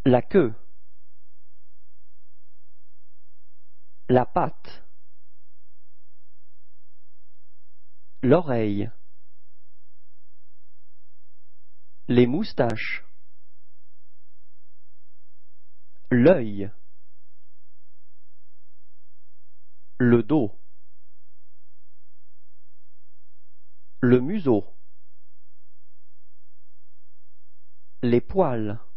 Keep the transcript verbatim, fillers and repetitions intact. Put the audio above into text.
la queue, la patte, l'oreille, les moustaches, l'œil, le dos, le museau, les poils,